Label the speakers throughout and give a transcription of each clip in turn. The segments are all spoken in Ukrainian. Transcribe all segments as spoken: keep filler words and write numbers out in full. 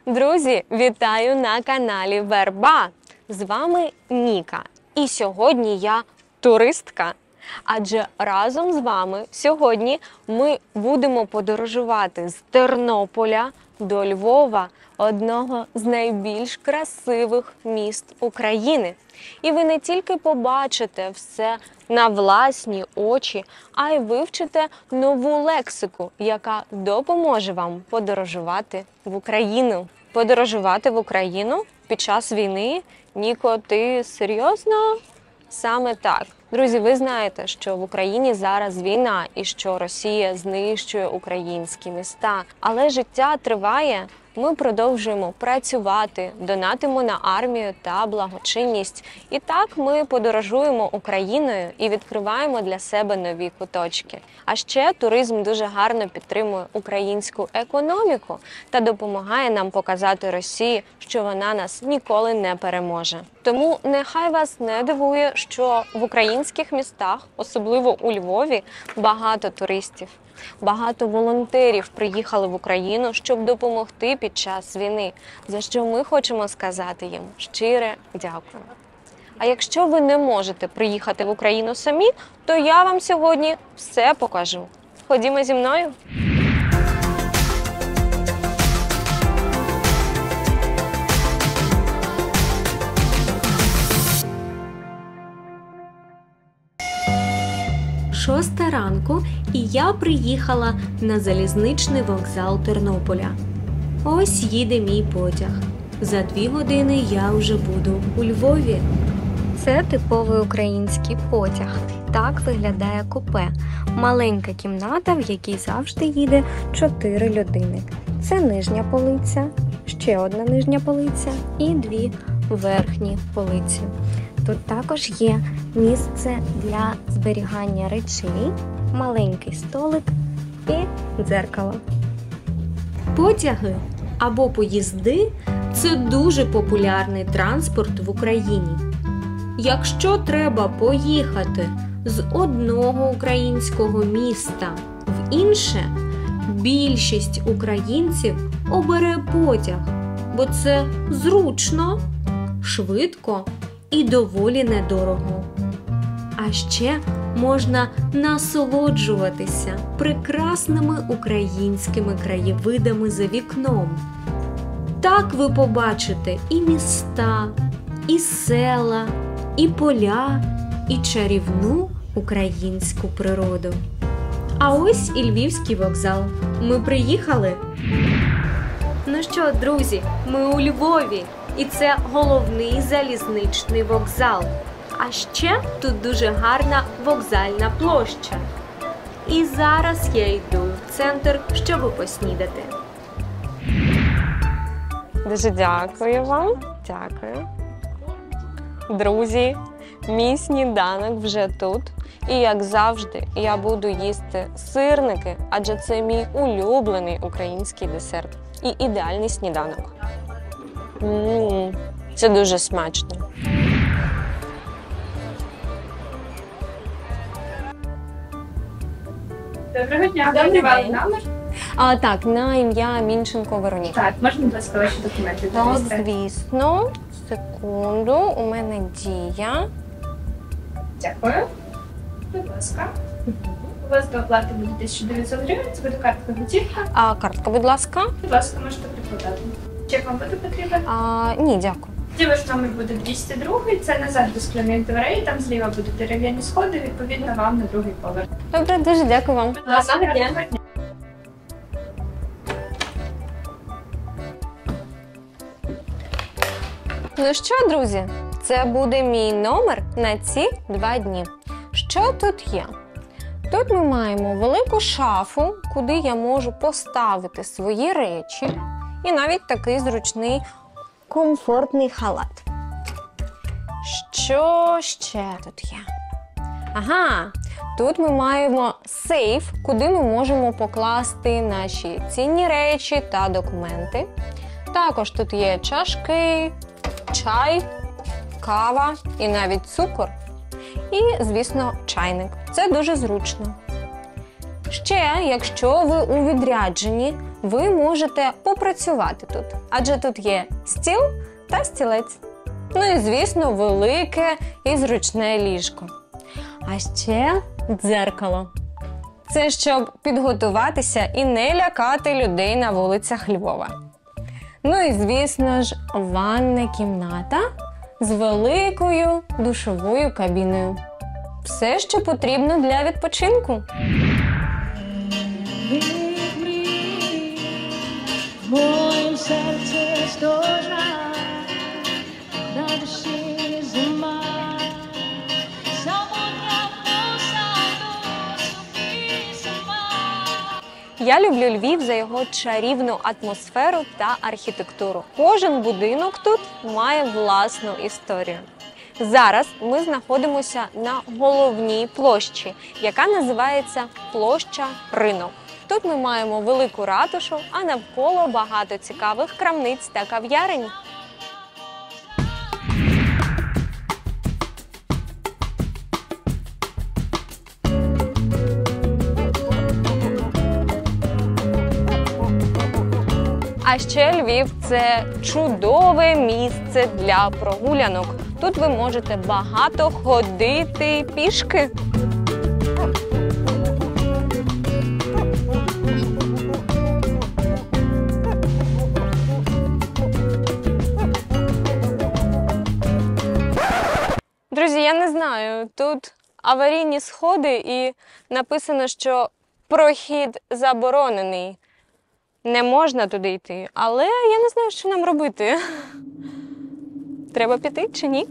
Speaker 1: Друзі, вітаю на каналі Верба! З вами Ніка. І сьогодні я туристка. Адже разом з вами сьогодні ми будемо подорожувати з Тернополя до Львова, одного з найбільш красивих міст України. І ви не тільки побачите все на власні очі, а й вивчите нову лексику, яка допоможе вам подорожувати в Україну. Подорожувати в Україну під час війни? Ніко, ти серйозно? Саме так. Друзі, ви знаєте, що в Україні зараз війна і що Росія знищує українські міста. Але життя триває. Ми продовжуємо працювати, донатимо на армію та благочинність. І так ми подорожуємо Україною і відкриваємо для себе нові куточки. А ще туризм дуже гарно підтримує українську економіку та допомагає нам показати Росії, що вона нас ніколи не переможе. Тому нехай вас не дивує, що в українських містах, особливо у Львові, багато туристів. Багато волонтерів приїхали в Україну, щоб допомогти під час війни, за що ми хочемо сказати їм щире дякую. А якщо ви не можете приїхати в Україну самі, то я вам сьогодні все покажу. Ходімо зі мною! Шоста ранку, і я приїхала на залізничний вокзал Тернополя. Ось їде мій потяг. За дві години я вже буду у Львові. Це типовий український потяг. Так виглядає купе. Маленька кімната, в якій завжди їде чотири людини. Це нижня полиця, ще одна нижня полиця і дві верхні полиці. Тут також є місце для зберігання речей, маленький столик і дзеркало. Потяги або поїзди – це дуже популярний транспорт в Україні. Якщо треба поїхати з одного українського міста в інше, більшість українців обере потяг, бо це зручно, швидко і доволі недорого. А ще можна насолоджуватися прекрасними українськими краєвидами за вікном. Так ви побачите і міста, і села, і поля, і чарівну українську природу. А ось і Львівський вокзал. Ми приїхали. Ну що, друзі, ми у Львові. І це головний залізничний вокзал. А ще тут дуже гарна вокзальна площа. І зараз я йду в центр, щоб поснідати. Дуже дякую вам. Дякую. Друзі, мій сніданок вже тут. І як завжди, я буду їсти сирники, адже це мій улюблений український десерт. І ідеальний сніданок. Ммм, це дуже смачно.
Speaker 2: Доброго дня. Добрий день. Номер?
Speaker 1: А, так, на ім'я Мінченко Вероніка.
Speaker 2: Так, можна, будь ласка, ваші документи?
Speaker 1: Так, звісно. Секунду, у мене дія.
Speaker 2: Дякую. Будь ласка. У вас до оплати буде тисяча дев'ятсот гривень, це буде картка готівка.
Speaker 1: А картка, будь ласка.
Speaker 2: Будь ласка, можете прикладати. Чек вам буде потрібен?
Speaker 1: А, ні, дякую.
Speaker 2: Тоді ваш номер буде двісті два, це назад до скляних дверей, там зліва будуть дерев'яні сходи, відповідно вам на другий поверх.
Speaker 1: Добре, дуже дякую вам.
Speaker 2: Будь ласка, гарного дня.
Speaker 1: Ну що, друзі, це буде мій номер на ці два дні. Що тут є? Тут ми маємо велику шафу, куди я можу поставити свої речі. І навіть такий зручний, комфортний халат. Що ще тут є? Ага, тут ми маємо сейф, куди ми можемо покласти наші цінні речі та документи. Також тут є чашки, чай, кава і навіть цукор. І, звісно, чайник. Це дуже зручно. Ще, якщо ви у відрядженні, ви можете попрацювати тут, адже тут є стіл та стілець. Ну і, звісно, велике і зручне ліжко. А ще дзеркало. Це щоб підготуватися і не лякати людей на вулицях Львова. Ну і, звісно ж, ванна кімната з великою душовою кабіною. Все, що потрібно для відпочинку.
Speaker 3: Моє серце стожа, на душі зима, самотня посаду собі сама.
Speaker 1: Я люблю Львів за його чарівну атмосферу та архітектуру. Кожен будинок тут має власну історію. Зараз ми знаходимося на головній площі, яка називається площа Ринок. Тут ми маємо велику ратушу, а навколо багато цікавих крамниць та кав'ярень. А ще Львів – це чудове місце для прогулянок. Тут ви можете багато ходити пішки. Друзі, я не знаю, тут аварійні сходи і написано, що прохід заборонений. Не можна туди йти, але я не знаю, що нам робити. Треба піти чи ні?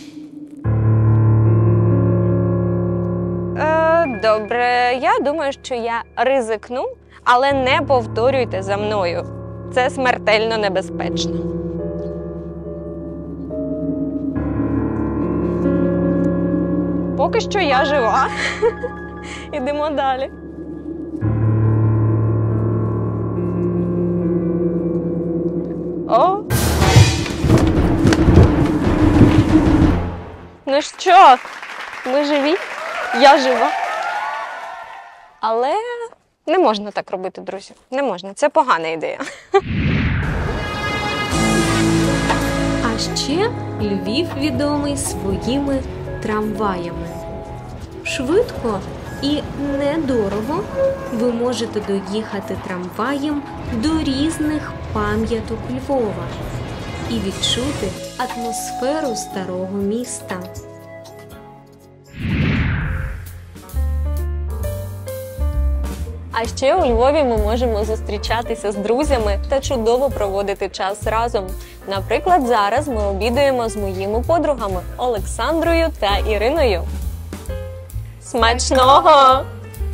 Speaker 1: Е, добре, я думаю, що я ризикну, але не повторюйте за мною. Це смертельно небезпечно. Поки що я жива. Ідемо далі. О! Ну що, ми живі? Я жива. Але не можна так робити, друзі. Не можна. Це погана ідея.
Speaker 4: А ще Львів відомий своїми трамваями. Швидко і недорого ви можете доїхати трамваєм до різних пам'яток Львова і відчути атмосферу старого міста.
Speaker 1: А ще у Львові ми можемо зустрічатися з друзями та чудово проводити час разом. Наприклад, зараз ми обідаємо з моїми подругами Олександрою та Іриною. Смачного!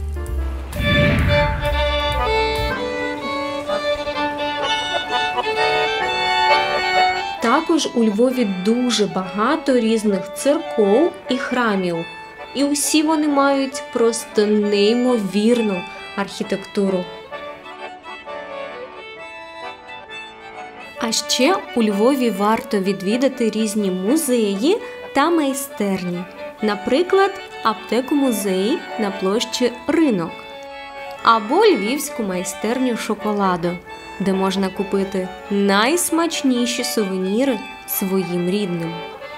Speaker 4: Також у Львові дуже багато різних церков і храмів. І усі вони мають просто неймовірну архітектуру. А ще у Львові варто відвідати різні музеї та майстерні. Наприклад, аптеку-музей на площі Ринок. Або львівську майстерню шоколаду, де можна купити найсмачніші сувеніри своїм рідним.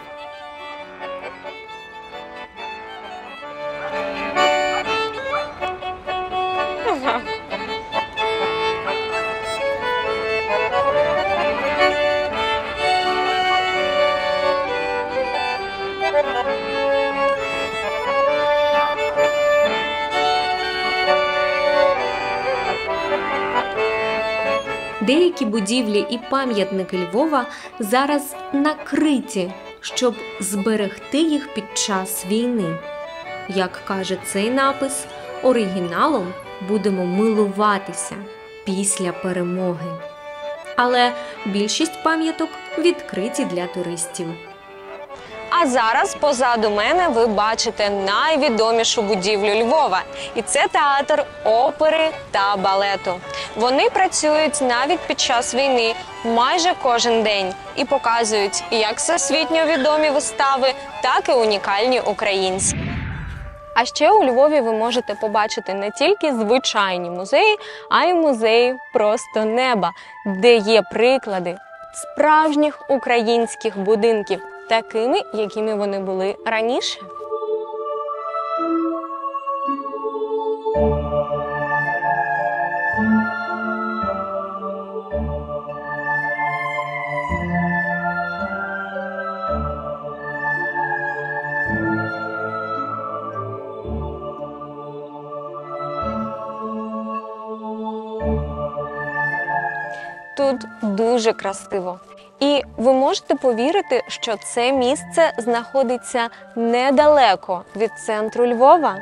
Speaker 4: Деякі будівлі і пам'ятники Львова зараз накриті, щоб зберегти їх під час війни. Як каже цей напис, оригіналом будемо милуватися після перемоги. Але більшість пам'яток відкриті для туристів.
Speaker 1: А зараз позаду мене ви бачите найвідомішу будівлю Львова. І це театр опери та балету. Вони працюють навіть під час війни майже кожен день і показують як всесвітньо відомі вистави, так і унікальні українські. А ще у Львові ви можете побачити не тільки звичайні музеї, а й музеї просто неба, де є приклади справжніх українських будинків, такими, якими вони були раніше. Тут дуже красиво. І ви можете повірити, що це місце знаходиться недалеко від центру Львова.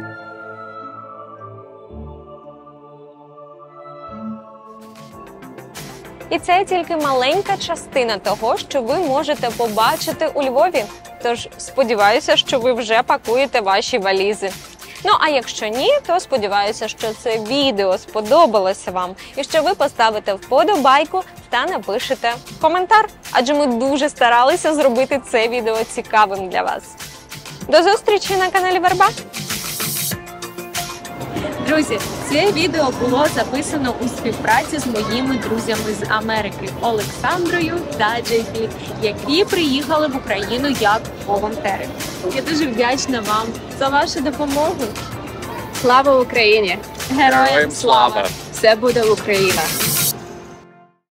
Speaker 1: І це тільки маленька частина того, що ви можете побачити у Львові. Тож сподіваюся, що ви вже пакуєте ваші валізи. Ну, а якщо ні, то сподіваюся, що це відео сподобалося вам і що ви поставите вподобайку та напишете коментар, адже ми дуже старалися зробити це відео цікавим для вас. До зустрічі на каналі Верба!
Speaker 4: Друзі, це відео було записано у співпраці з моїми друзями з Америки Олександрою та Джейпі, які приїхали в Україну як волонтери. Я дуже вдячна вам за вашу допомогу.
Speaker 5: Слава Україні!
Speaker 4: Героям слава!
Speaker 5: Все буде Україна!